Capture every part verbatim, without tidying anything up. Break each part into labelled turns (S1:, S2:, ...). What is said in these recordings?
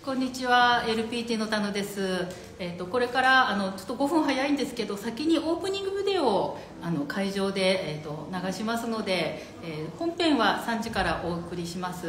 S1: こんにちは、エルピーティー の田野です。えっと、これからあのちょっとごふん早いんですけど、先にオープニングビデオをあの会場で、えっと、流しますので、えー、本編はさんじからお送りします。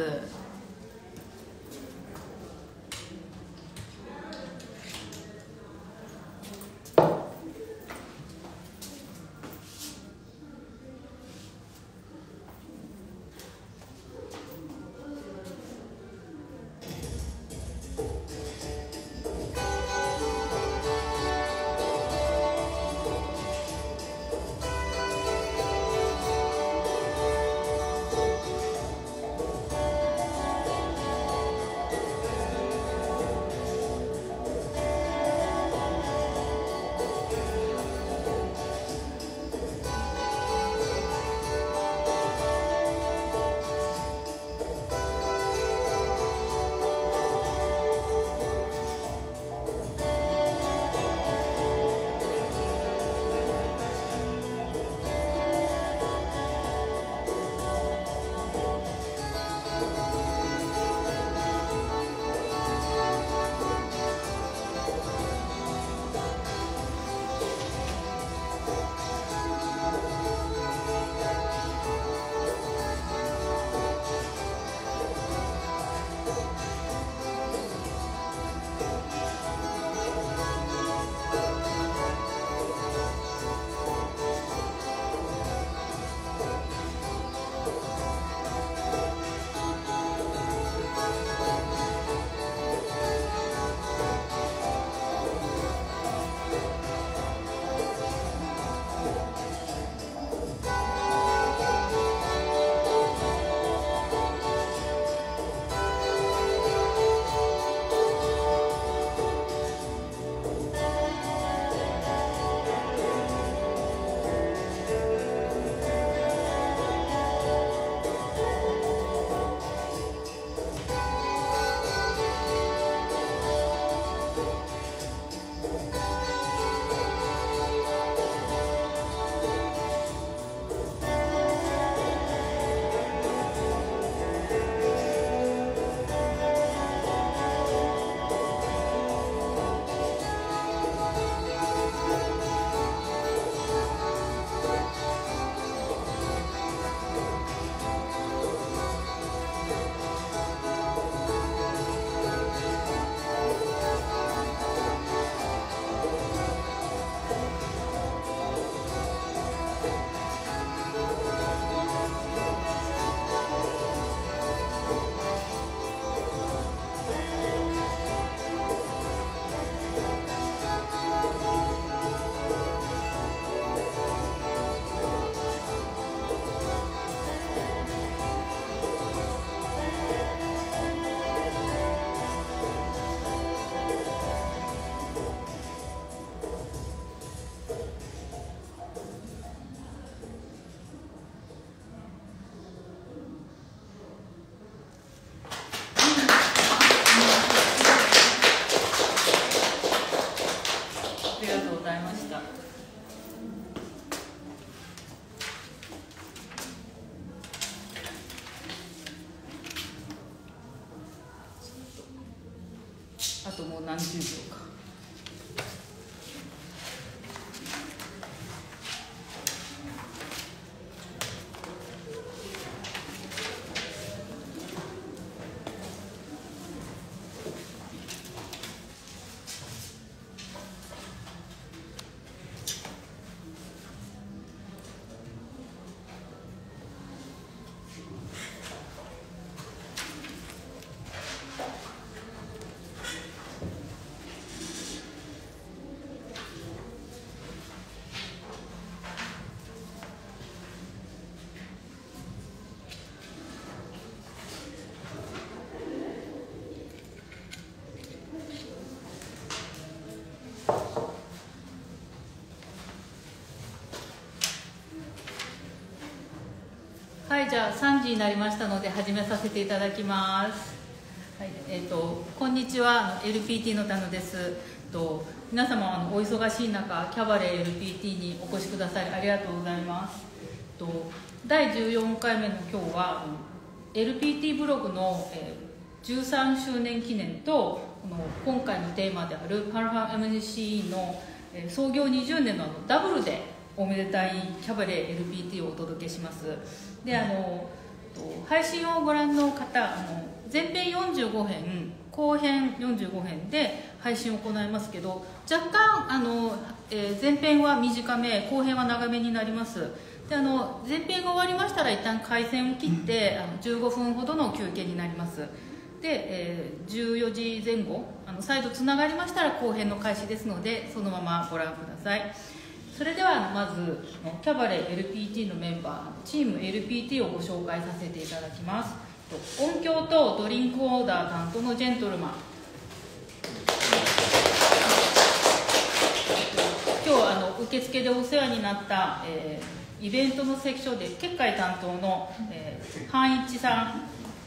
S1: あともう何十秒か。はい、じゃあさんじになりましたので始めさせていただきます。はい、えっ、ー、とこんにちは、エルピーティー の田野です。と皆様あのお忙しい中、キャバレー エルピーティー にお越しくださりありがとうございます。とだいじゅうよんかいめの今日は エルピーティー ブログの、えーじゅうさんしゅうねん記念とこの今回のテーマであるパルファン エムジーシー の創業にじゅうねんのダブルでおめでたいキャバレー エルピーティー をお届けします。であの配信をご覧の方、あの前編よんじゅうごへん後編よんじゅうごへんで配信を行いますけど、若干あの、えー、前編は短め後編は長めになります。であの前編が終わりましたら一旦回線を切ってあのじゅうごふんほどの休憩になります。で、えー、じゅうよじぜん後あの再度つながりましたら後編の開始ですので、そのままご覧ください。それではまずキャバレー エルピーティー のメンバーチーム エルピーティー をご紹介させていただきます。音響とドリンクオーダー担当のジェントルマン、今日あの受付でお世話になった、えー、イベントのセクションで結界担当の、えー、半一さん、よろしく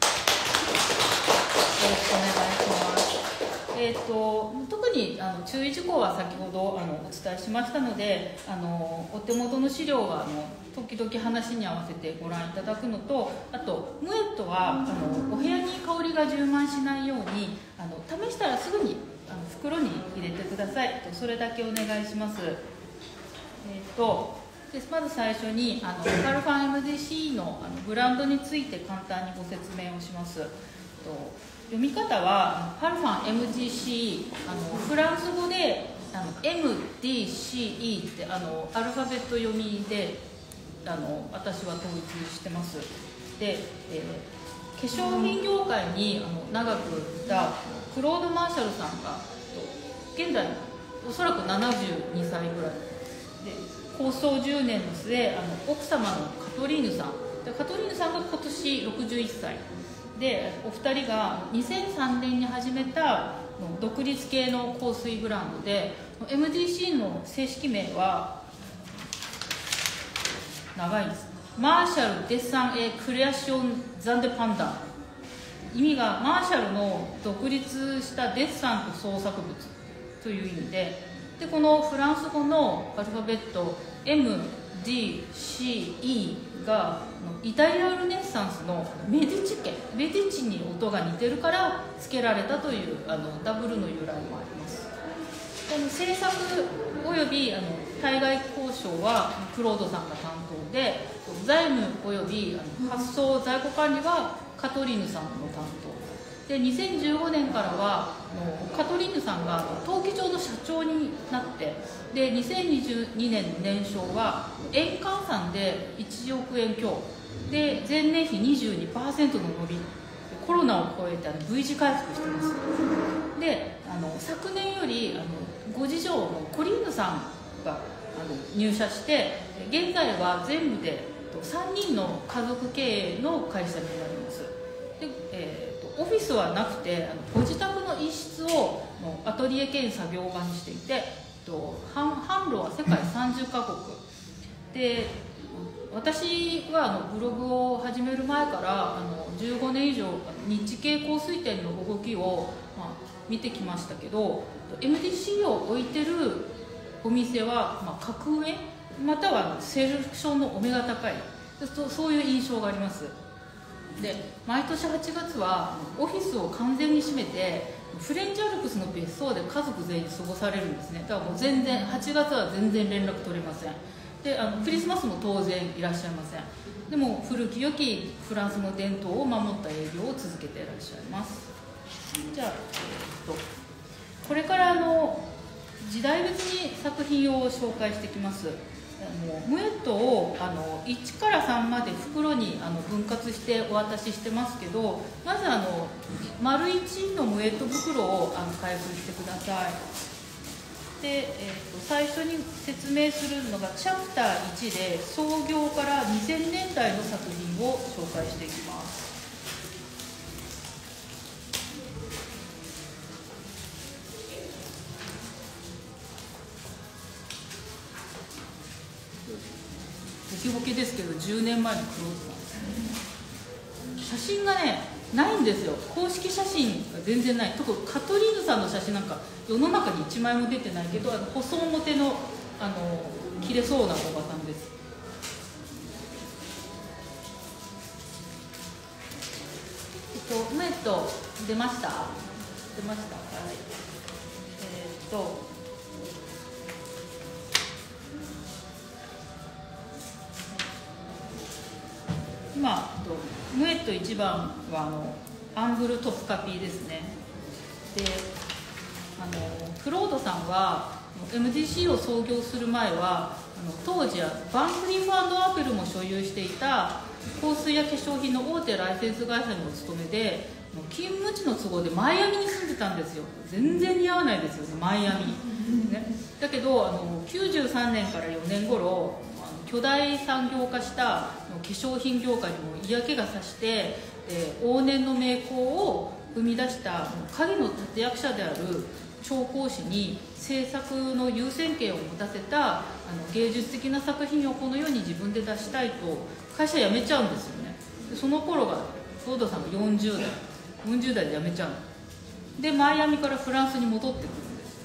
S1: お願いします。えー、と特にあの注意事項は先ほどあのお伝えしましたので、あのお手元の資料はあの時々話に合わせてご覧いただくのと、あとムエットはあのお部屋に香りが充満しないようにあの試したらすぐにあの袋に入れてください。それだけお願いします。えー、とでまず最初にあのパルファン エムジーシー の, あのブランドについて簡単にご説明をします。と読み方はパルファン エムジーシー、 あのフランス語であの エムディーシーイー ってあのアルファベット読みであの私は統一してます。で、えー、化粧品業界にあの長くいたクロード・マーシャルさんが現在おそらくななじゅうにさいぐらいで、構想じゅうねんの末あの奥様のカトリーヌさんでカトリーヌさんが今年ろくじゅういっさいで、お二人がにせんさんねんに始めた独立系の香水ブランドで エムディーシー の正式名は長いんです。マーシャル・デッサン・エ・クレアション・ザンデ・パンダン、意味がマーシャルの独立したデッサンと創作物という意味で、でこのフランス語のアルファベット エムディーシーイー がイタリアルネッサンスのメディチ家メディチに音が似てるから付けられたというあのダブルの由来もあります。この制作およびあの対外交渉はクロードさんが担当で、財務およびあの発送在庫管理はカトリーヌさんの担当で、にせんじゅうごねんからはあのカトリーヌさんが登記上の社長になって、でにせんにじゅうにねんの年商は円換算でいちおくえん強で、前年比 にじゅうにパーセント の伸び、コロナを超えてあの V 字回復してます。であの昨年よりあのご次女のコリーヌさんがあの入社して、現在は全部でさんにんの家族経営の会社になります。で、えー、とオフィスはなくてあのご自宅の一室をアトリエ兼作業場にしていて、と販路は世界さんじゅっかこくで、私はあのブログを始める前からあのじゅうごねん以上日系香水店の動きを、まあ、見てきましたけど、 エムディーシー を置いてるお店は、まあ、格上またはセレクションのお目が高い、そそういう印象があります。で毎年はちがつはオフィスを完全に閉めてフレンチアルプスの別荘で家族全員過ごされるんですね。だからもう全然はちがつは全然連絡取れません。であのクリスマスも当然いらっしゃいません。でも古き良きフランスの伝統を守った営業を続けていらっしゃいます。じゃあ、えっと、これからあの時代別に作品を紹介してきます。あのムエットをあのいちからさんまで袋にあの分割してお渡ししてますけど、まずあの丸いちのムエット袋をあの開封してください。で、えー、と最初に説明するのがチャプターいちで創業からにせんねんだいの作品を紹介していきます。ボキボキですけどじゅうねんまえのクローズなんですね。写真がねないんですよ。公式写真が全然ない。特にカトリーヌさんの写真なんか世の中にいちまいも出てないけど、あの細表のあの切れそうなおばさんです。えっとムエット出ました？出ました。はい。えー、っと今ムエットいちばんはあのアングルトップカピーですね。で、あのクロードさんは エムディーシー を創業する前はあの当時はバンクリーフ&アペルも所有していた香水や化粧品の大手ライセンス会社にお勤めで、勤務地の都合でマイアミに住んでたんですよ。全然似合わないですよね、マイアミ、ね、だけどあのきゅうじゅうさんねんからよねん頃巨大産業化した化粧品業界にも嫌気がさして、えー、往年の名工を生み出した影の立役者である調香師に制作の優先権を持たせたあの芸術的な作品をこの世に自分で出したいと会社辞めちゃうんですよね。でその頃がクロードさんがよんじゅうだいよんじゅうだいで辞めちゃうので、マイアミからフランスに戻ってくるんです。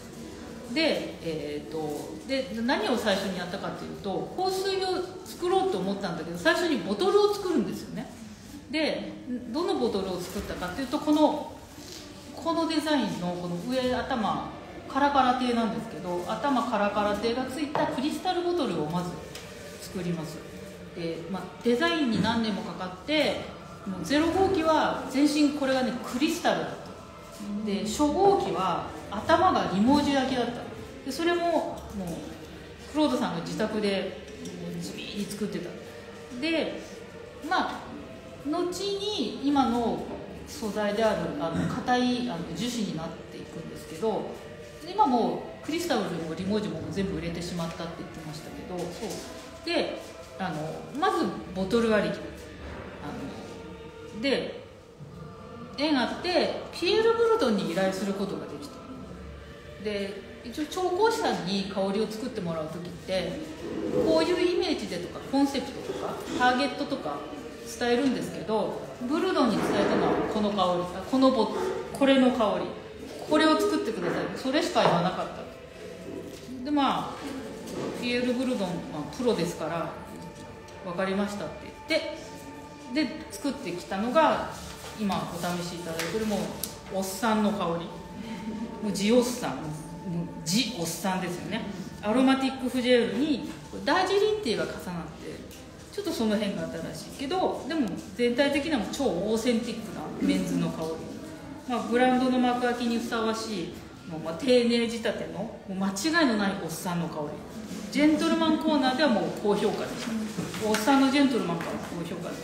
S1: で、えー、とで何を最初にやったかというと、香水を作ろうと思ったんだけど最初にボトルを作るんですよね。でどのボトルを作ったかというと、このこのデザインのこの上頭カラカラ亭なんですけど、頭カラカラ亭がついたクリスタルボトルをまず作ります。で、まあ、デザインに何年もかかって、もうゼロ号機は全身これがねクリスタルだった。で初号機は頭がリモージュ焼きだった。でそれももうクロードさんが自宅で地味に作ってた。でまあ後に今の素材であるあの硬いあの樹脂になっていくんですけど、今もうクリスタルもリモージュも全部売れてしまったって言ってましたけど、そうであのまずボトルありきあので縁あってピエール・ブルドンに依頼することができた。で一応調香師さんに香りを作ってもらう時ってこういうイメージでとかコンセプトとかターゲットとか伝えるんですけど、ブルドンに伝えたのはこの香り、このボこれの香り、これを作ってください、それしか言わなかったで、まあピエール・ブルドン、まあ、プロですから分かりましたって言ってで作ってきたのが今お試しいただいてるもうおっさんの香り、もうジオッサン、もうジおっさんですよね。アロマティックフジェールにダージリンティーが重なってちょっとその辺が新しいけど、でも全体的には超オーセンティックなメンズの香り、まあ、ブランドの幕開きにふさわしいもうまあ丁寧仕立てのもう間違いのないおっさんの香り。ジェントルマンコーナーではもう高評価でした。おっさんのジェントルマンから高評価です。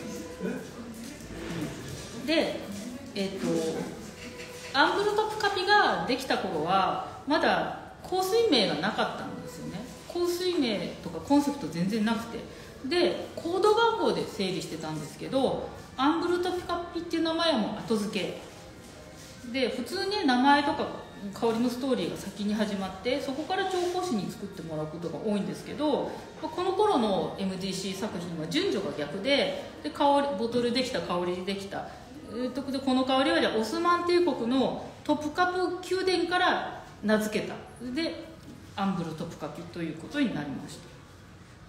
S1: で、えっとアングルトップカピができた頃はまだ香水名がなかったんですよね。香水名とかコンセプト全然なくて、でコード番号で整理してたんですけど、アングルトップカピっていう名前はもう後付けで、普通に名前とか香りのストーリーが先に始まってそこから調香師に作ってもらうことが多いんですけど、この頃の エムディーシー 作品は順序が逆で、で香りボトルできた香りできた、えー、とこの香りはオスマン帝国のトップカプ宮殿から名付けた。でアングルトップカピということになりました。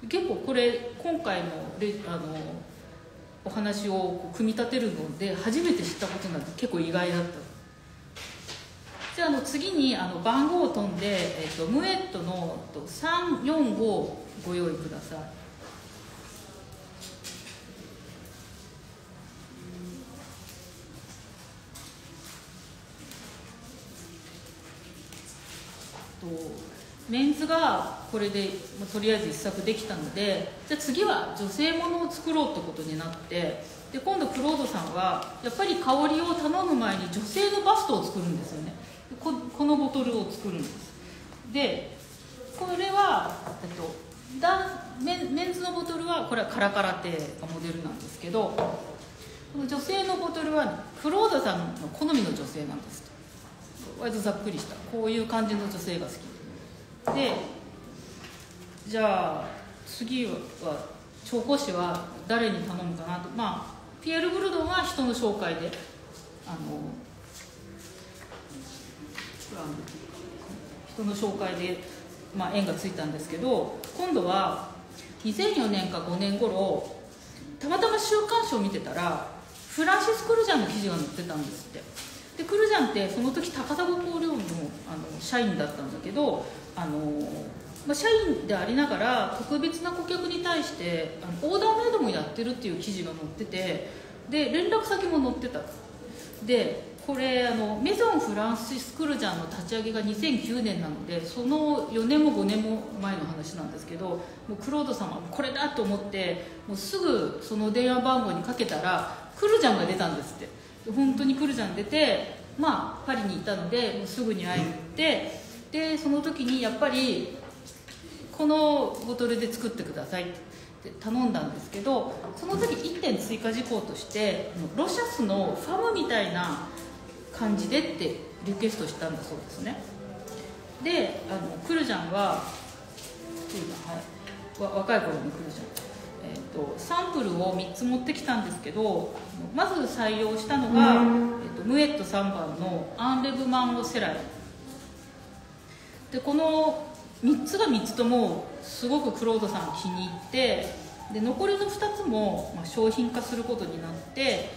S1: 結構これ今回のレあのお話を組み立てるので初めて知ったことなんで結構意外だった。じゃあ、あの次にあの番号を飛んで、えっと、ムエットのさんよんごをご用意ください。メンズがこれで、まあ、とりあえず一作できたので、じゃあ次は女性ものを作ろうってことになって、で今度クロードさんはやっぱり香りを頼む前に女性のバストを作るんですよね。こ, このボトルを作るんです。でこれは、えっと、ダメンメンズのボトルはこれはカラカラテがモデルなんですけど、この女性のボトルはクロードさんの好みの女性なんです。割とざっくりしたこういう感じの女性が好きで、じゃあ次は調香師は誰に頼むかなと、まあピエール・ブルドンは人の紹介であの人の紹介で、まあ、縁がついたんですけど、今度はにせんよねんかごねん頃たまたま週刊誌を見てたらフランシス・クルジャンの記事が載ってたんですって。でクルジャンってその時高砂香料のあの社員だったんだけど、あの、まあ、社員でありながら特別な顧客に対してあのオーダーメイドもやってるっていう記事が載ってて、で連絡先も載ってた。でこれあのメゾン・フランシス・クルジャンの立ち上げがにせんきゅうねんなので、そのよねんもごねんも前の話なんですけど、もうクロードさんはこれだと思ってもうすぐその電話番号にかけたらクルジャンが出たんですって。本当にクルジャン出て、まあパリにいたのでもうすぐに会いに行って、でその時にやっぱりこのボトルで作ってくださいって頼んだんですけど、その時いってん追加事項としてロシャスのファムみたいな感じでってリクエストしたんだそうですね。であのクルジャンは、はい、わ若い頃のクルジャン、えー、とサンプルをみっつ持ってきたんですけど、まず採用したのが、えー、とムエットさんばんのアンレブマンゴセライで、このみっつがみっつともすごくクロードさん気に入って、で残りのふたつも、まあ、商品化することになって、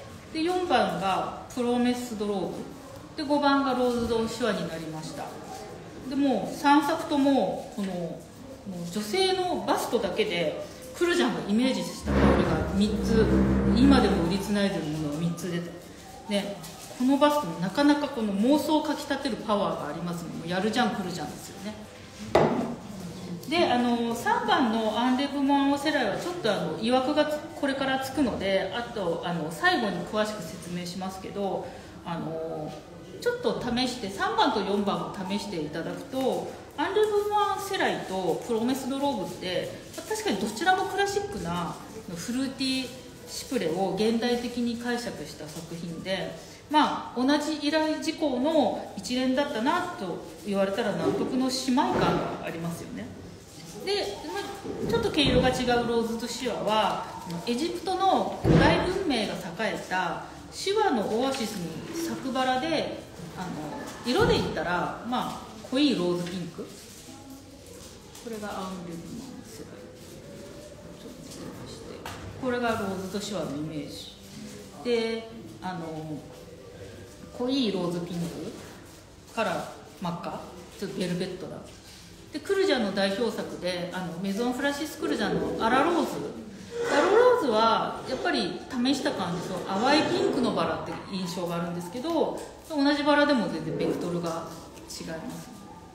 S1: でよんばんがプロメスドローブでごばんがローズドシュワになりました。でもうさんさくともこのもう女性のバストだけでクルジャンがイメージした香りがみっつ、今でも売りつないでるものがみっつ出て、でこのバストもなかなかこの妄想をかきたてるパワーがありますので、やるじゃんクルジャンですよね。であのさんばんのアンレブマンオセライはちょっとあの曰くがこれからつくので、あとあの最後に詳しく説明しますけど、あのちょっと試してさんばんとよんばんを試していただくと、アンレブマンセライとプロメスドローブって確かにどちらもクラシックなフルーティーシプレを現代的に解釈した作品で、まあ同じ依頼事項の一連だったなと言われたら納得の姉妹感がありますよね。でちょっと毛色が違うローズとシュワはエジプトの古代文明が栄えたシュワのオアシスに咲くバラで、あの色で言ったら、まあ、濃いローズピンク、これがアンレブマンセライ、ちょっと出まして、これがローズとシュワのイメージで、あの濃いローズピンクから真っ赤、ちょっとベルベットだ。でクルジャンの代表作であのメゾン・フランシス・クルジャンのアラローズ、アラローズはやっぱり試した感じと淡いピンクのバラって印象があるんですけど、同じバラでも全然ベクトルが違います。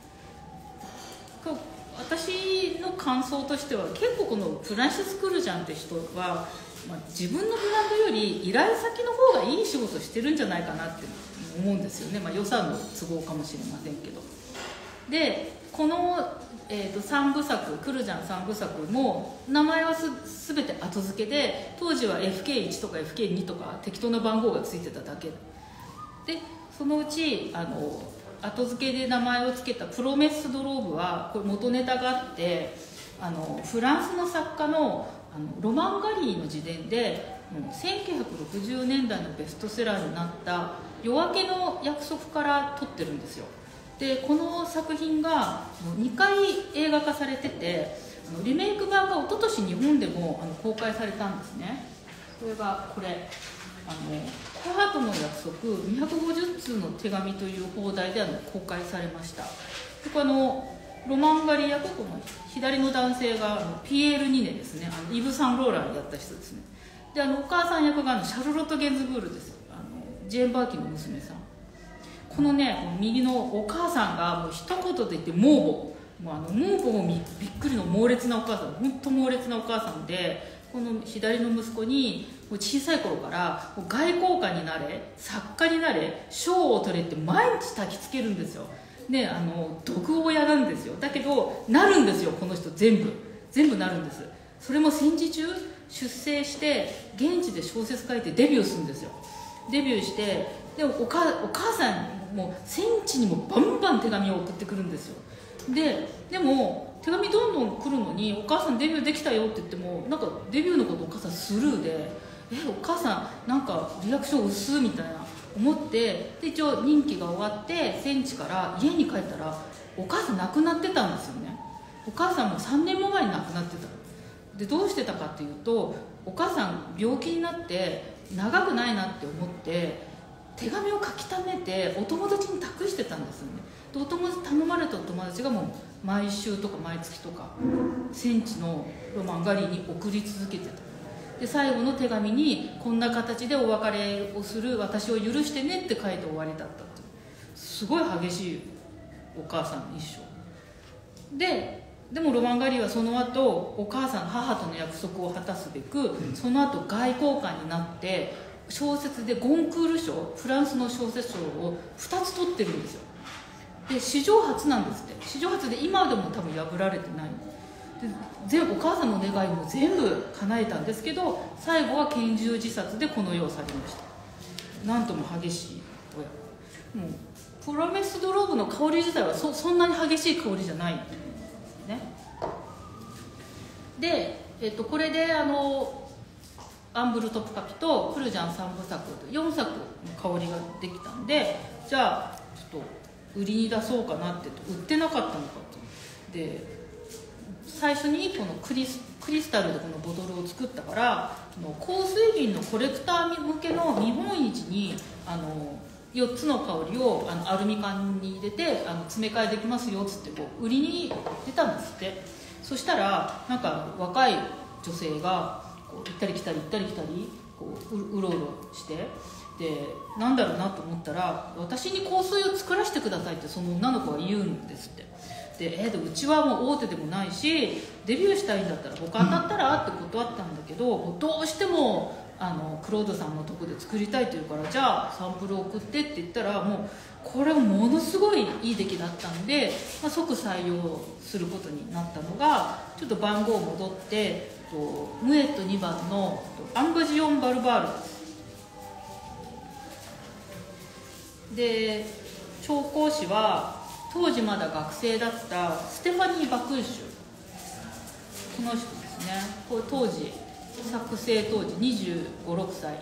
S1: 私の感想としては結構このフランシス・クルジャンって人は、まあ、自分のブランドより依頼先の方がいい仕事してるんじゃないかなって思うんですよね。まあ、予算の都合かもしれませんけど。でこの、えー、とさんぶさくクルジャンさんぶさくも名前は す, 全て後付けで、当時は エフケーワン とか エフケーツー とか適当な番号がついてただけで、そのうちあの後付けで名前を付けたプロメスドローブはこれ元ネタがあって、あのフランスの作家 の, あのロマン・ガリーの自伝でせんきゅうひゃくろくじゅうねんだいのベストセラーになった「夜明けの約束」から撮ってるんですよ。でこの作品がにかい映画化されてて、リメイク版が一昨年日本でもあの公開されたんですね。それがこれあの「母との約束にひゃくごじゅっつうの手紙」という放題であの公開されました。でこれあのロマンガリ役、この左の男性があのピエール・ニネですね、あのイヴ・サンローランやった人ですね。であのお母さん役があのシャルロット・ゲンズブールです。あのジェーン・バーキンの娘さん。このね、この右のお母さんがもう一言で言って猛母、もうあの猛母もびっくりの猛烈なお母さん、本当猛烈なお母さんで、この左の息子にもう小さい頃からもう外交官になれ、作家になれ、賞を取れって毎日焚きつけるんですよ。であの毒親なんですよ。だけどなるんですよ、この人全部全部なるんです。それも戦時中出征して現地で小説書いてデビューするんですよ。デビューしてでおかお母さんにもう戦地にもバンバン手紙を送ってくるんですよ。ででも手紙どんどん来るのに、お母さんデビューできたよって言ってもなんかデビューのことお母さんスルーで、えお母さんなんかリアクション薄みたいな思って、で一応任期が終わって戦地から家に帰ったらお母さん亡くなってたんですよね。お母さんもさんねんも前に亡くなってた。でどうしてたかっていうと、お母さん病気になって長くないなって思って手紙を書き溜めてお友達に託してたんですよね。でお友達頼まれたお友達がもう毎週とか毎月とかセンチのロマンガリーに送り続けてた。で最後の手紙にこんな形でお別れをする私を許してねって書いて終わりだったっていう、すごい激しいお母さんの一生で、でもロマンガリーはその後お母さん母との約束を果たすべくその後外交官になって小説でゴンクール賞、フランスの小説賞をふたつ取ってるんですよ。で史上初なんですって。史上初で今でも多分破られてない。で全部お母さんの願いも全部叶えたんですけど、最後は拳銃自殺でこの世を去りました。なんとも激しい親。もうプロメスドローブの香り自体は そ, そんなに激しい香りじゃないね。で、えっと、これであのアンブルトプカピとクルジャンさんぶさくよんさくの香りができたんで、じゃあちょっと売りに出そうかなって売ってなかったのかと。で最初にこのクリス、クリスタルでこのボトルを作ったから、香水瓶のコレクター向けの見本市にあのよっつの香りをあのアルミ缶に入れてあの詰め替えできますよっつってこう売りに出たんですって。そしたらなんか若い女性がこう行ったり来たり行ったり来たりこう う, うろうろして、でなんだろうなと思ったら、私に香水を作らせてくださいってその女の子が言うんですって。でえー、でうちはもう大手でもないしデビューしたいんだったら他当たったらって断ったんだけど、もうどうしてもあのクロードさんのとこで作りたいというから、じゃあサンプル送ってって言ったら、もうこれはものすごいいい出来だったんで、まあ、即採用することになったのが、ちょっと番号戻ってとムエットにばんのアンバジオン・バルバールです。で調香師は当時まだ学生だったステファニー・バクーシュ、この人ですね。これ当時作成当時にじゅうご、ろくさい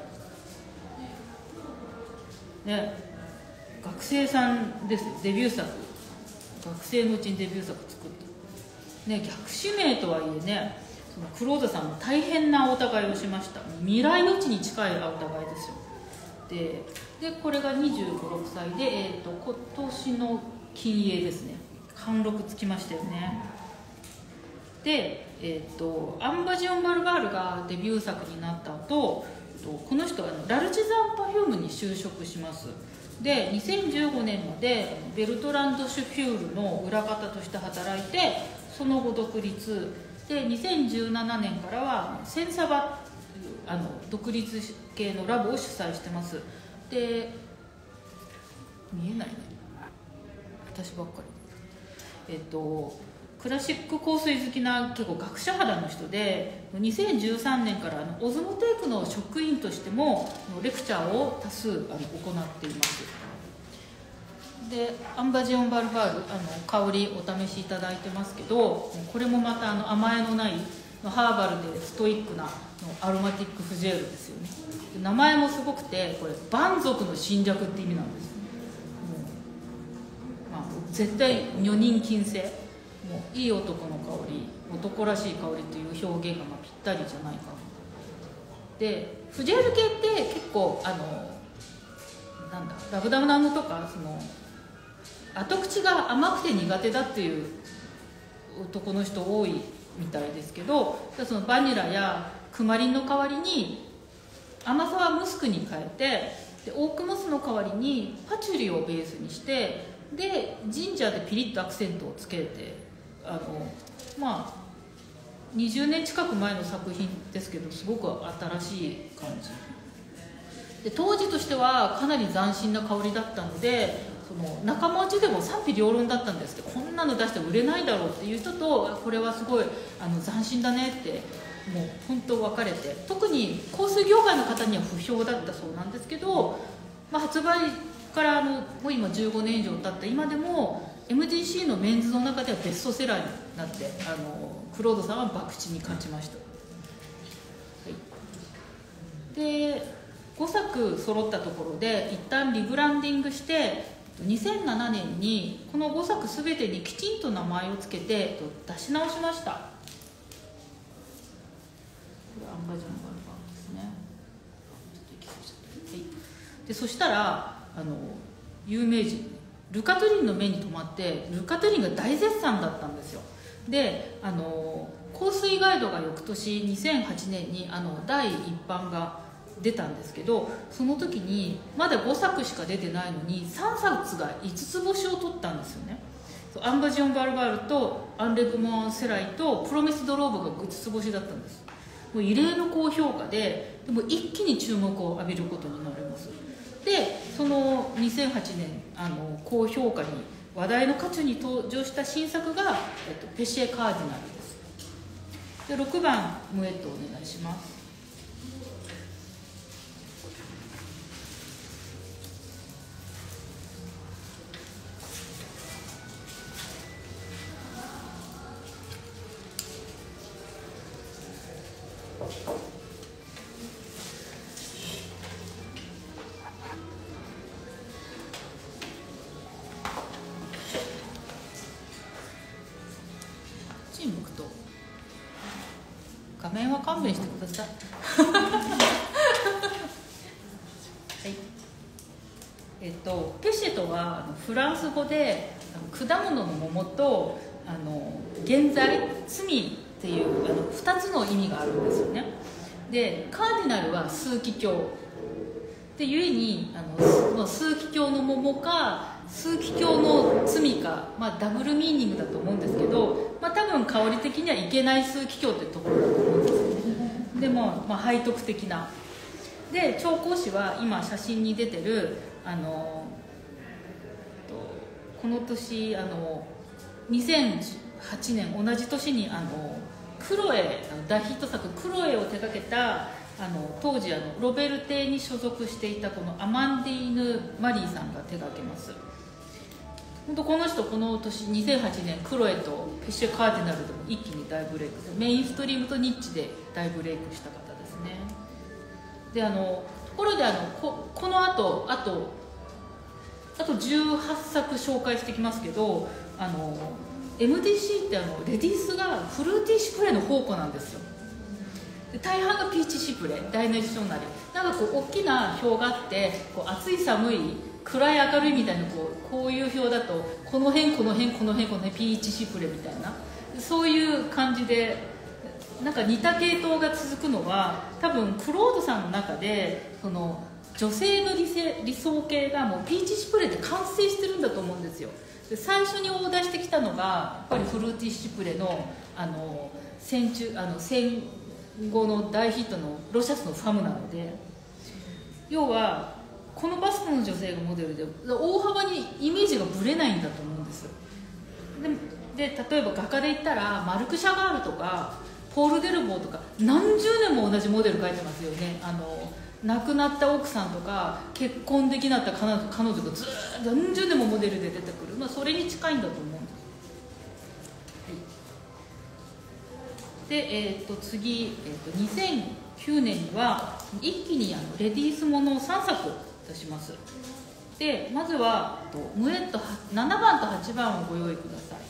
S1: ね、学生さんです。デビュー作、学生のうちにデビュー作作ったね。逆指名とはいえね、そのクロードさんも大変なお互いをしました。未来予知に近いお互いですよ。ででこれがにじゅうご、ろくさいで、えー、と今年の金鋭ですね。貫禄つきましたよね。で、えー、とアンバジオン・バルバールがデビュー作になった後、この人はラルチザン・パフュームに就職します。でにせんじゅうごねんまでベルトランド・シュフュールの裏方として働いて、その後独立でにせんじゅうななねんからはセンサバというあの独立系のラボを主催してます。で見えないね、私ばっかり。えっとクラシック香水好きな結構学者肌の人で、にせんじゅうさんねんからあのオズモテイクの職員としてもレクチャーを多数あの行っています。でアンバジオン・バルバール、あの香りお試しいただいてますけど、これもまたあの甘えのないハーバルでストイックなアロマティックフジェールですよね。名前もすごくて、これ蛮族の侵略って意味なんです。まあ、絶対女人禁制、もういい男の香り、男らしい香りという表現がまあぴったりじゃないかな。でフジェール系って結構あのなんだラブダムナムとかその後口が甘くて苦手だっていう男の人多いみたいですけど、そのバニラやクマリンの代わりに甘さはムスクに変えて、でオークモスの代わりにパチュリをベースにして、でジンジャーでピリッとアクセントをつけて、あのまあにじゅうねん近く前の作品ですけど、すごく新しい感じで、当時としてはかなり斬新な香りだったので、その仲間内でも賛否両論だったんですけど、こんなの出して売れないだろうっていう人と、これはすごいあの斬新だねってもう本当分かれて、特に香水業界の方には不評だったそうなんですけど、まあ、発売からあのもう今じゅうごねん以上経った今でも エムディーシー のメンズの中ではベストセラーになって、あのクロードさんは博打に勝ちました。はい、でごさく揃ったところで一旦リブランディングして、にせんななねんにこのごさく全てにきちんと名前を付けて出し直しました。これアンバジョンバルバーですね。ちょっとでそしたらあの有名人ルカ・トゥリンの目に留まって、ルカ・トゥリンが大絶賛だったんですよ。であの香水ガイドが翌年にせんはちねんにあの第一版が出たんですけど、その時にまだごさくしか出てないのにさんさつがいつつ星を取ったんですよね。アンバジオン・バルバールとアンレグモン・セライとプロミス・ドローブがいつつ星だったんです。もう異例の高評価で、でも一気に注目を浴びることになります。でそのにせんはちねんあの高評価に話題の渦中に登場した新作が、えっと、ペシエ・カーディナルです。でろくばんムエットお願いします。画面は勘弁してください。はい。えっとペシェとはフランス語で果物の桃とあの原罪罪っていうあのふたつの意味があるんですよね。でカーディナルは枢機卿で、ゆえにあの枢機卿の桃か枢機卿の罪か、まあ、ダブルミーニングだと思うんですけど、まあ、多分香り的にはいけない枢機卿ってところだと思うんですよね。でも、まあ、背徳的なで調香師は今写真に出てるあのこの年あのにせんはちねん同じ年にあのクロエ大ヒット作「クロエ」を手掛けたあの当時あのロベル邸に所属していたこのアマンディーヌ・マリーさんが手掛けます。本当この人この年にせんはちねんクロエとペシェ・カーディナルでも一気に大ブレイクでメインストリームとニッチで大ブレイクした方ですね。であのところであの こ, このあとあとあとじゅうはっさく紹介してきますけど、あの エムディーシー ってあのレディースがフルーティーシュプレの宝庫なんですよ。で大半がピーチシュプレダイナリショナルなんかこう大きな表があってこう暑い寒い暗い明るいみたいなこうこういう表だとこの辺この辺この辺この辺ピーチシュプレみたいなそういう感じでなんか似た系統が続くのは多分クロードさんの中でその女性の理性理想系がもうピーチシュプレで完成してるんだと思うんですよ。で最初にオーダーしてきたのがやっぱりフルーティーシュプレのあの戦中あの戦後の大ヒットのロシャスのファムなので、要はこのバスクの女性がモデルで大幅にイメージがぶれないんだと思うんです。で, で例えば画家で言ったらマルク・シャガールとかポール・デルボーとか何十年も同じモデル描いてますよね。あの亡くなった奥さんとか結婚できなかった彼女彼女がずっと何十年もモデルで出てくる、まあ、それに近いんだと思うんです。で、えー、と次、えー、とにせんきゅうねんには一気にあのレディースものをさんさく出します。でまずはムエットななばんとはちばんをご用意ください。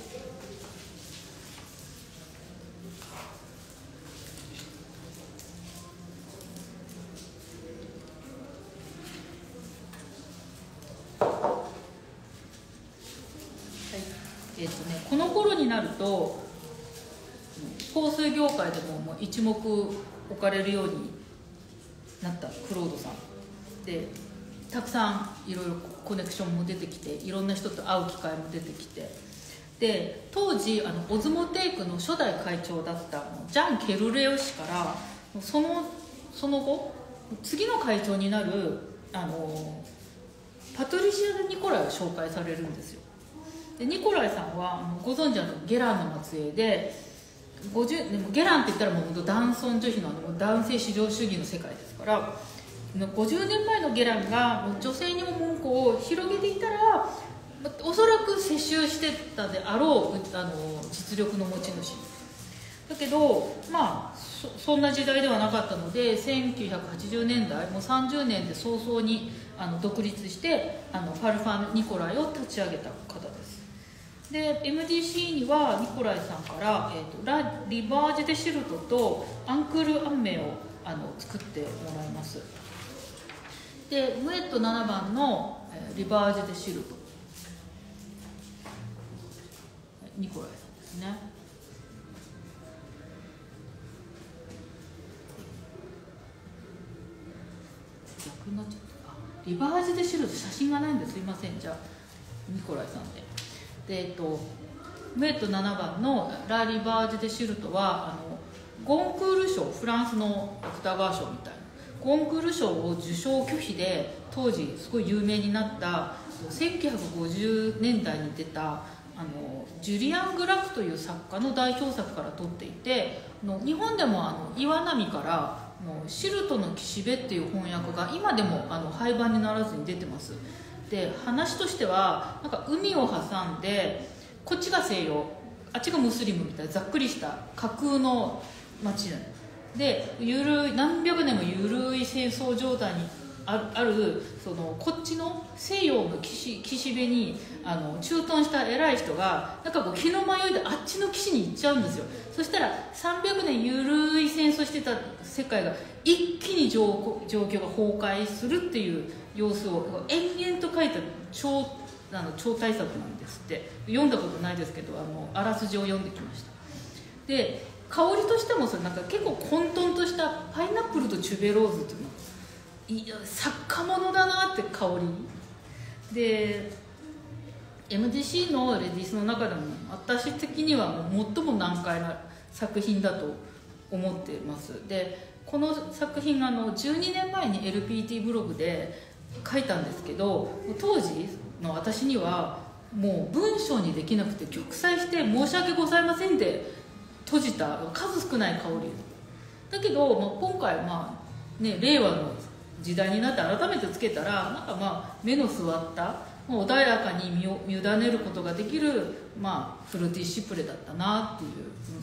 S1: えーとね、この頃になると香水業界でももう一目置かれるようになったクロードさんで、たくさんいろいろコネクションも出てきていろんな人と会う機会も出てきて、で当時あのオズモテイクの初代会長だったジャン・ケルレオ氏からそのその後次の会長になるあのパトリシア・ニコライを紹介されるんですよ。でニコライさんはご存知あのゲランの末裔でごじゅうでもゲランって言ったらもう男尊女卑のあの男性至上主義の世界ですから、ごじゅうねんまえのゲランが女性にも門戸を広げていたらおそらく世襲してたであろうあの実力の持ち主だけど、まあ そ, そんな時代ではなかったのでせんきゅうひゃくはちじゅうねんだいもうさんじゅうねんで早々にあの独立してあのパルファ・ニコライを立ち上げた方です。で エムディーシー にはニコライさんから、えー、とラ・リバージュ・デ・シルトとアンクル・アンメをあの作ってもらいます。 でムエットななばんのリバージュ・デ・シルト、ニコライさんですね。逆になっちゃった。あ、リバージュ・デ・シルト写真がないんですいません。じゃあニコライさんでで、えっと、ムエットななばんのラ・リバージュ・デ・シルトはあのゴンクール賞、フランスの芥川賞みたいなゴンクール賞を受賞拒否で当時すごい有名になったせんきゅうひゃくごじゅうねんだいに出たあのジュリアン・グラフという作家の代表作から取っていて、あの日本でもあの岩波からもうシルトの岸辺っていう翻訳が今でもあの廃盤にならずに出てます。で話としてはなんか海を挟んでこっちが西洋あっちがムスリムみたいなざっくりした架空の町で、ゆるい何百年もゆるい戦争状態にある、あるそのこっちの西洋の岸、岸辺にあの駐屯した偉い人がなんかこう気の迷いであっちの岸に行っちゃうんですよ。そしたらさんびゃくねんゆるい戦争してた世界が一気に状, 状況が崩壊するっていう様子を延々と書いた超あの超大作なんですって。読んだことないですけどあのあらすじを読んできました。で香りとしてもそれなんか結構混沌としたパイナップルとチュベローズっていうのいや作家物だなって香りで エムディーシー のレディースの中でも私的にはもう最も難解な作品だと思っています。でこの作品あのじゅうにねんまえに エルピーティー ブログで書いたんですけど、当時の私にはもう文章にできなくて玉砕して申し訳ございませんで閉じた数少ない香りだけど、まあ、今回まあね令和の時代になって改めてつけたらなんかまあ目の座った穏やかに身を委ねることができる、まあ、フルーティーシプレだったなっていう、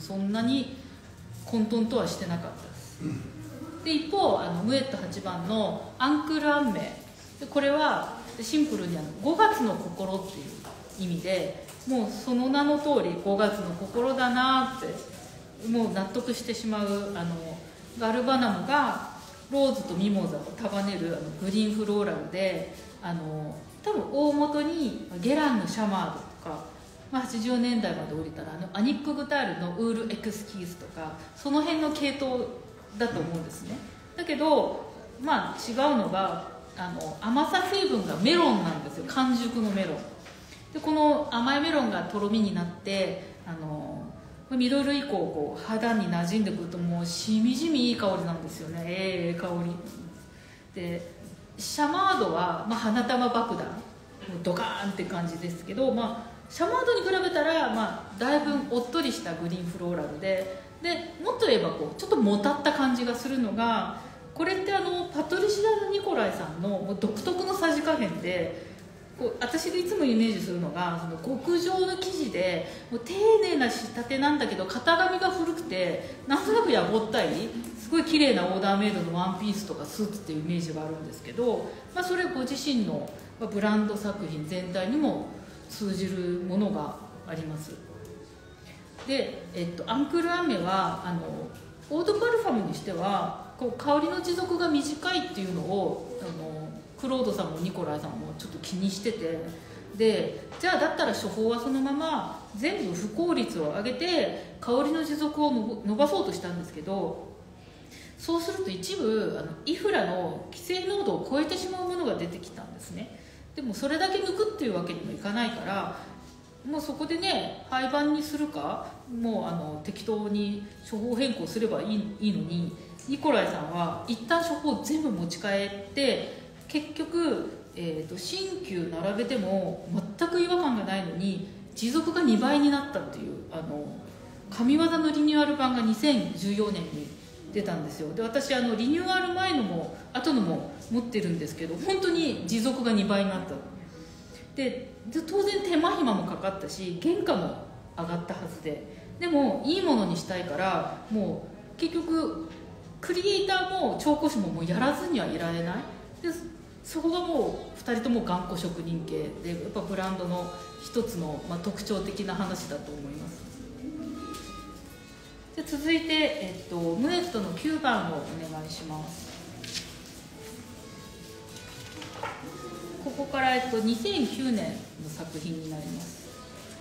S1: そんなに混沌とはしてなかったです。で一方あのムエットはちばんのアンクル・アンメイ、これはシンプルにあのごがつの心っていう意味で、もうその名の通りごがつの心だなってもう納得してしまうあのガルバナムがローズとミモザを束ねるあのグリーンフローラルで、あの多分大元にゲランのシャマードとか、まあ、はちじゅうねんだいまで降りたらあのアニック・グタールのウール・エクスキーズとかその辺の系統だと思うんですね。だけどまあ違うのがあの甘さ成分がメロンなんですよ、完熟のメロンで、この甘いメロンがとろみになってあの緑以降こう肌に馴染んでくるともうしみじみいい香りなんですよね。ええ香りでシャマードは、まあ、花束爆弾ドカーンって感じですけど、まあ、シャマードに比べたら、まあ、だいぶおっとりしたグリーンフローラルででもっと言えばこうちょっともたった感じがするのが、これってあのパトリシア・ニコライさんのもう独特のさじ加減で、こう私がいつもイメージするのがその極上の生地でもう丁寧な仕立てなんだけど型紙が古くてなんとなくやぼったいすごい綺麗なオーダーメイドのワンピースとかスーツっていうイメージがあるんですけど、まあ、それご自身のブランド作品全体にも通じるものがあります。で、えっと、アンクル・アメはあのオードパルファムにしてはこう香りの持続が短いっていうのをあのクロードさんもニコライさんもちょっと気にしてて、でじゃあだったら処方はそのまま全部不効率を上げて香りの持続を伸ばそうとしたんですけど、そうすると一部あのイフラの規制濃度を超えてしまうものが出てきたんですね。でもそれだけ抜くっていうわけにもいかないから、もうそこでね廃盤にするかもうあの適当に処方変更すればいい、いいのに、ニコライさんは一旦処方全部持ち帰って結局、えー、と新旧並べても全く違和感がないのに持続がにばいになったっていうあの神業のリニューアル版がにせんじゅうよねんに出たんですよ。で私あのリニューアル前のも後のも持ってるんですけど、本当に持続がにばいになった。で当然手間暇もかかったし原価も上がったはずで、でもいいものにしたいからもう結局クリエイターも調香師ももうやらずにはいられない。でそこがもうふたりとも頑固職人系でやっぱブランドの一つの、まあ、特徴的な話だと思います。で続いて、えっと、ムエットのきゅうばんをお願いします。 こから、えっと、にせんきゅうねんの作品になります。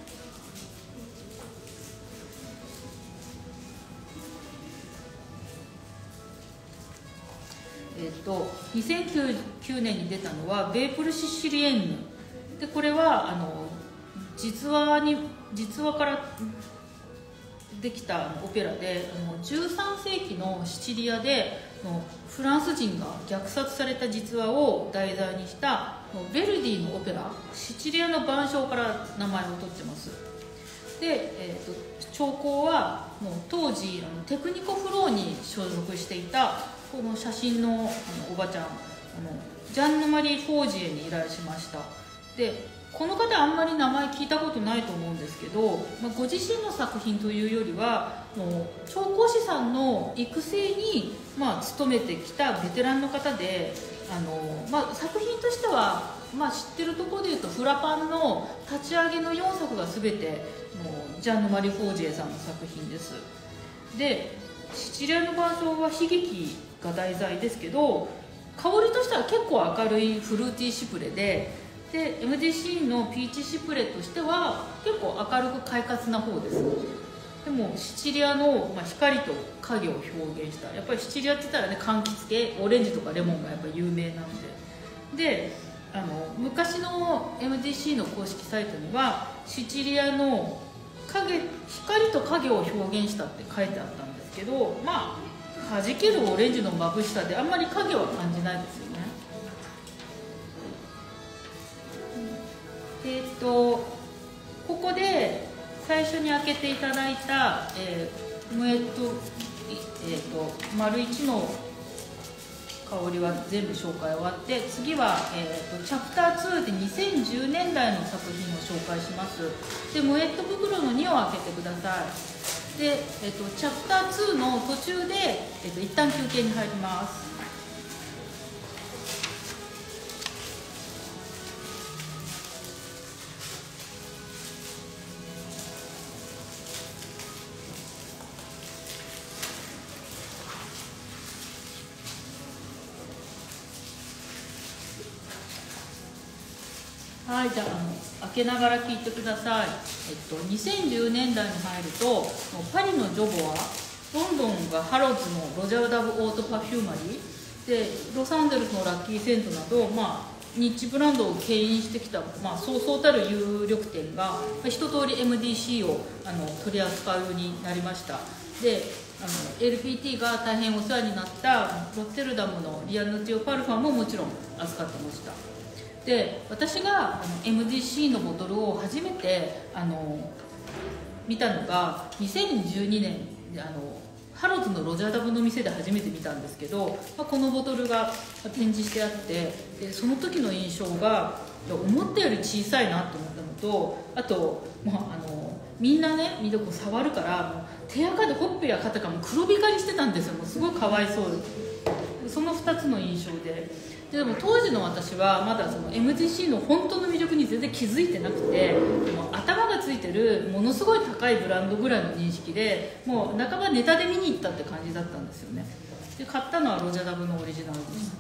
S1: えっと、にせんきゅうねんに出たのはベープルシシリエンヌで、これはあの実話に実話からできたオペラで、あのじゅうさんせいきのシチリアでのフランス人が虐殺された実話を題材にしたヴェルディのオペラ「シチリアの晩鐘」から名前を取ってます。で、えーと、調香はもう当時あのテクニコフローに所属していたこの写真 の, あのおばちゃん、あのジャンヌ・マリー・フォージエに依頼しました。でこの方あんまり名前聞いたことないと思うんですけど、まあ、ご自身の作品というよりはもう調香師さんの育成に、まあ、努めてきたベテランの方で、あの、まあ、作品としては、まあ、知ってるところでいうとフラパンの立ち上げのよんさくが全てもうジャンヌ・マリー・フォージエさんの作品です。でシチリアの晩鐘は悲劇が題材ですけど、香りとしては結構明るいフルーティーシュプレでで エムディーシー のピーチシュプレとしては結構明るく快活な方です。でもシチリアの、まあ、光と影を表現した、やっぱりシチリアって言ったらね、柑橘系オレンジとかレモンがやっぱり有名なんで、であの昔の エムディーシー の公式サイトにはシチリアの影光と影を表現したって書いてあったんですけど、まあ弾けるオレンジの眩しさであんまり影は感じないですよね。えー、とここで最初に開けていただいた、えームエット、えー、と丸いちの香りは全部紹介終わって、次は、えー、とチャプターツーでにせんじゅうねんだいの作品を紹介します。でムエット袋のにを開けてください。で、えー、とチャプターツーの途中で、えー、と一旦休憩に入ります。はい、じゃあ、あの開けながら聞いてください。えっと、にせんじゅうねんだいに入るとパリのジョボはロンドンがハロッズのロジャー・ダブ・オート・パフューマリーで、ロサンゼルスのラッキーセントなど、まあ、ニッチブランドを牽引してきた、まあ、そうそうたる有力店が一通り エムディーシー をあの取り扱うようになりました。であの エルピーティー が大変お世話になったロッテルダムのリアヌティオ・パルファンももちろん扱ってました。で私があの エムディーシー のボトルを初めてあの見たのがにせんじゅうにねん、あのハロッズのロジャーダブの店で初めて見たんですけど、まあ、このボトルが展示してあって、でその時の印象が思ったより小さいなと思ったのと、あと、まあ、あのみんなねみんなこう触るからもう手垢でほっぺや肩がもう黒光りしてたんですよ。もうすごいかわいそうで、そのふたつの印象で。でも当時の私はまだその エムディーシー の本当の魅力に全然気づいてなくて、もう頭がついてるものすごい高いブランドぐらいの認識で、もう半ばネタで見に行ったって感じだったんですよね。で買ったのはロジャダブのオリジナルでした。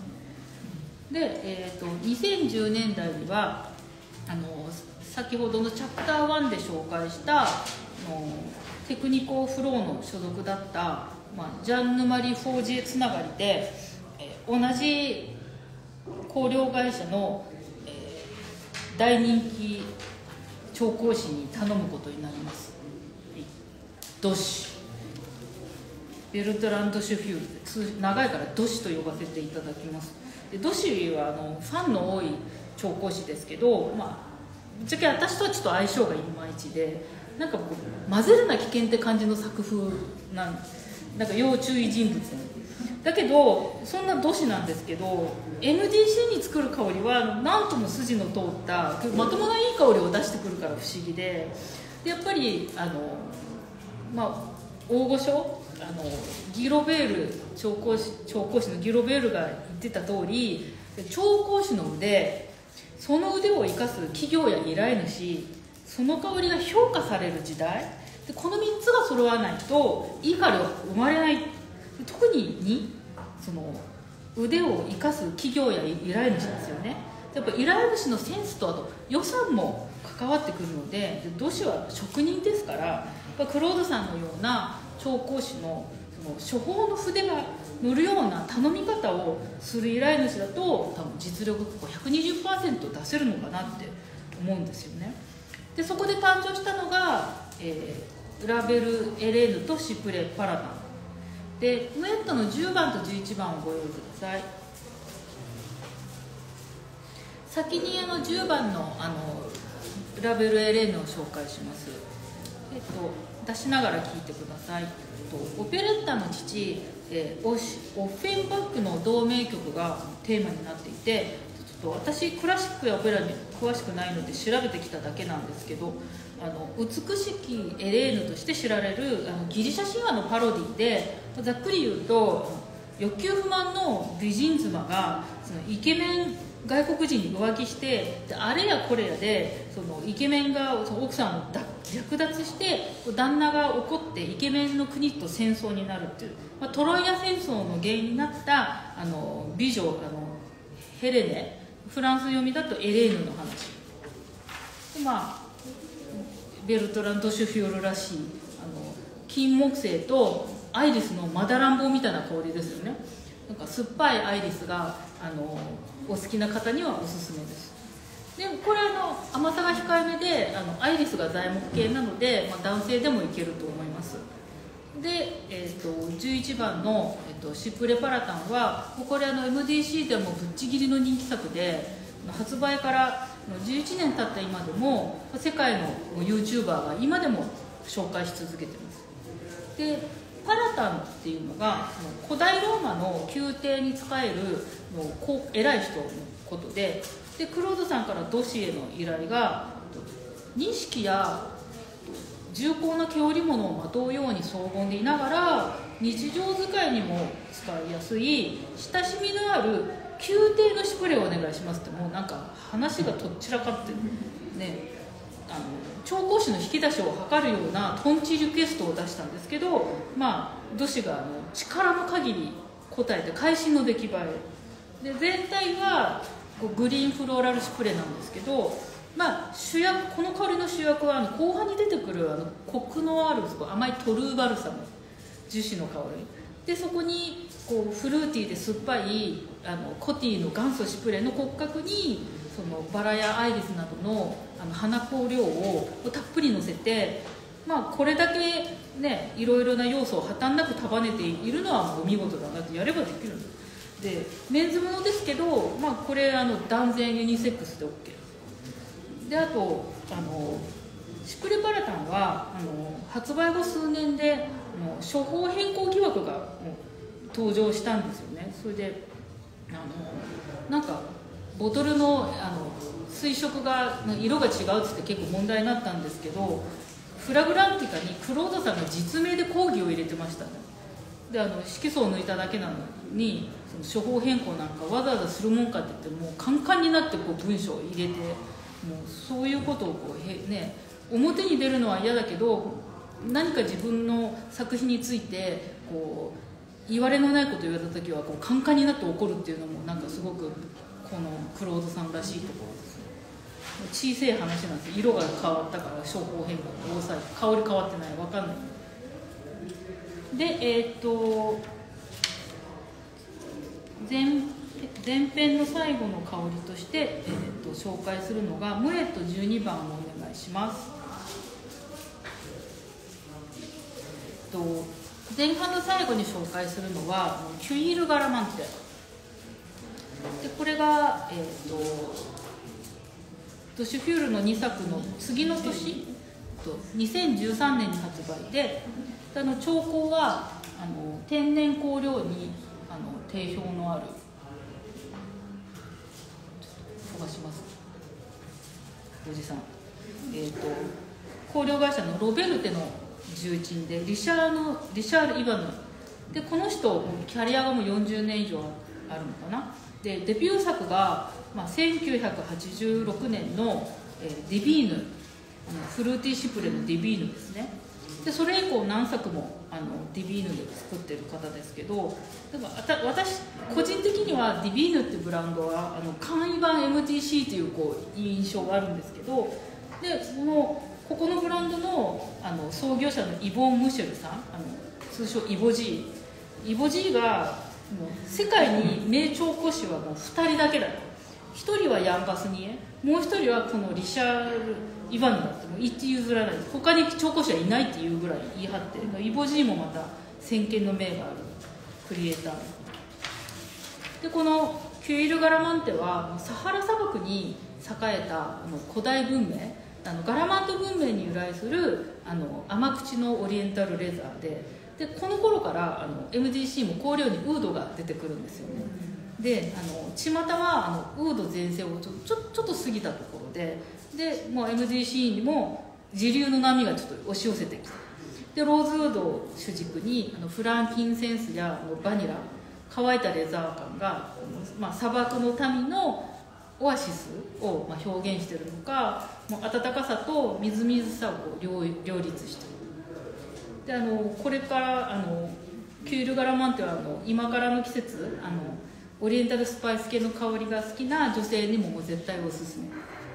S1: で、えー、とにせんじゅうねんだいにはあの先ほどのチャプターワンで紹介したあのテクニコフローの所属だった、まあ、ジャンヌ・マリー・フォージエつながりで、えー、同じ香料会社の、えー、大人気調香師に頼むことになります。ドシュベルトランド・シュフュール、長いからドシと呼ばせていただきます。でドシはあのファンの多い調香師ですけど、まあ、ぶっちゃけ私とはちょっと相性がいまいちで、なんかこう混ぜるな危険って感じの作風なんなんか要注意人物だけど、そんなドシなんですけど エムディーシー に作る香りはなんとも筋の通ったまともないい香りを出してくるから不思議で、でやっぱりあの、まあ、大御所あのギロベール調香師調香師のギロベールが言ってた通り、調香師の腕、その腕を生かす企業や依頼主、その香りが評価される時代で、このみっつが揃わないといい香りは生まれない。特ににその腕を生かす企業や依頼主ですよね。でやっぱ依頼主のセンスとあと予算も関わってくるので、で土師は職人ですから、やっぱクロードさんのような調香師のその処方の筆が乗るような頼み方をする依頼主だと多分実力が ひゃくにじゅっパーセント 出せるのかなって思うんですよね。でそこで誕生したのが、えー、ラベルエレーヌとシプレパラタンで、ムエットのじゅうばんとじゅういちばんをご用意ください。先にあのじゅうばん の, あのラベルエレーヌを紹介します。えっと、出しながら聞いてください。オペレッタの父、えー、オシオッフェンバックの同名曲がテーマになっていて、ちょっと私クラシックやオペラに詳しくないので調べてきただけなんですけど、あの美しきエレーヌとして知られるあのギリシャ神話のパロディで、ざっくり言うと欲求不満の美人妻がそのイケメン外国人に浮気して、であれやこれやでそのイケメンがその奥さんを略奪して旦那が怒ってイケメンの国と戦争になるっていう、まあ、トロイア戦争の原因になったあの美女あのヘレネ、フランス読みだとエレーヌの話で、まあベルトランド・シュフィオルらしいあの金木犀とアイリスのまだらんぼみたいな香りですよね。なんか酸っぱいアイリスがあのお好きな方にはおすすめです。でこれあの甘さが控えめで、あのアイリスが材木系なので、まあ、男性でもいけると思います。で、えー、とじゅういちばんの、えー、とシプレパラタンはこれあの エムディーシー でもぶっちぎりの人気作で、発売からじゅういちねん経った今でも世界の YouTuber が今でも紹介し続けてます。でパラタンっていうのが古代ローマの宮廷に仕える偉い人のことで、でクロードさんからドシエの依頼が錦や重厚な毛織物をまとうように荘厳でいながら日常使いにも使いやすい親しみのある宮廷のシュプレをお願いしますって、もうなんか話がとっちらかってるね。あの調香師の引き出しを図るようなトンチリクエストを出したんですけど、まあドシがあの力の限り答えて会心の出来栄えで、全体はグリーンフローラルシュプレなんですけど、まあ主役この香りの主役はあの後半に出てくるあのコクのある甘いトルーバルサム樹脂の香りで、そこにこうフルーティーで酸っぱいあのコティの元祖シュプレの骨格にそのバラやアイリスなどのあの花香料をたっぷりのせて、まあ、これだけねいろいろな要素を破綻なく束ねているのはお見事だなって、やればできるんです。でメンズものですけど、まあ、これあの断然ユニセックスで OK で、あとあのシュプレパラタンはあの発売後数年でもう処方変更疑惑がもう登場したんですよね。それであのなんかボトルのあの水色が色が違うっつって結構問題になったんですけど、フラグランティカにクロードさんが実名で抗議を入れてましたね。であの色素を抜いただけなのにその処方変更なんかわざわざするもんかって言って、もうカンカンになってこう文章を入れて、もうそういうことをこうへ、ね、表に出るのは嫌だけど何か自分の作品についてこう言われのないことを言われた時はこうカンカンになって怒るっていうのもなんかすごくこのクロードさんらしいところです。小さい話なんです。色が変わったから処方変更大さい、香り変わってない、分かんないで、えー、っと前前編の最後の香りとして、えー、っと紹介するのがムエットじゅうにばんをお願いします。えっと前半の最後に紹介するのはキュイール・ガラマンテで、これが、えー、とドシュフュールのにさくの次の年にせんじゅうさんねんに発売で、あの調香はあの天然香料にあの定評のある、飛ばしますおじさん、えー、と香料会社のロベルテの重鎮でリシャーのリシャール・イバヌで、この人キャリアがもうよんじゅうねん以上あるのかな。でデビュー作が、まあ、せんきゅうひゃくはちじゅうろくねんの、えー、ディビーヌ、フルーティーシュプレのディビーヌですね。 でそれ以降何作もあのディビーヌで作ってる方ですけど、だから私個人的にはディビーヌってブランドはあの簡易版 エムティーシー というこう印象があるんですけど、でそのここのブランド の, あの創業者のイボン・ムシェルさん、あの通称イボ G、 イボ G がもう世界に名調香師はもうふたりだけだと。ひとりはヤン・ガスニエ、もうひとりはこのリシャール・イヴァンだってもう言って譲らない、他に調香師はいないっていうぐらい言い張って、イボ G もまた先見の明があるクリエイターで、このキュイル・ガラマンテはサハラ砂漠に栄えたあの古代文明、あのガラマント文明に由来するあの甘口のオリエンタルレザーで、でこの頃からあの エムディーシー も香料にウードが出てくるんですよね。であの巷はあのウード全盛をちょちょちょっと過ぎたところで、でもう エムディーシー にも時流の波がちょっと押し寄せてきた。でローズウッドを主軸にあのフランキンセンスやあのバニラ、乾いたレザー感が、まあ、砂漠の民のオアシスをまあ表現しているのか、もう暖かさとみずみずさを両両立している。であのこれからあのキュイル・ガラマンテはあの今からの季節あのオリエンタルスパイス系の香りが好きな女性にももう絶対おすすめ。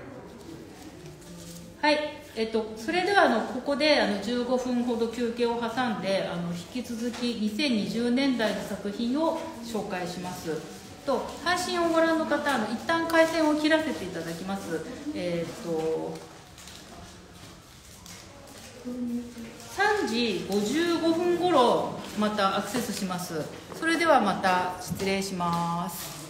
S1: はい、えっと、それではあのここであのじゅうごふんほど休憩を挟んであの引き続きにせんにじゅうねんだいの作品を紹介します。と配信をご覧の方あの一旦回線を切らせていただきます。えっとさんじごじゅうごふんごろまたアクセスします。それではまた失礼します。